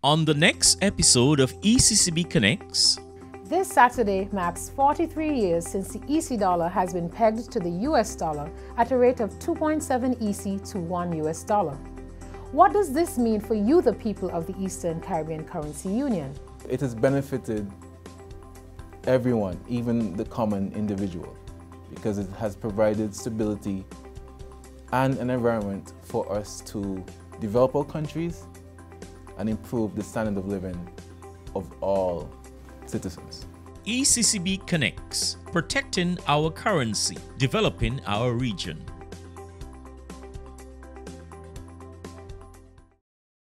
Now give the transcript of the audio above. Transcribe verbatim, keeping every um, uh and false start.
On the next episode of E C C B Connects, this Saturday marks forty-three years since the E C dollar has been pegged to the U S dollar at a rate of two point seven E C to one U S dollar. What does this mean for you, the people of the Eastern Caribbean Currency Union? It has benefited everyone, even the common individual, because it has provided stability and an environment for us to develop our countries and improve the standard of living of all citizens. E C C B Connects, protecting our currency, developing our region.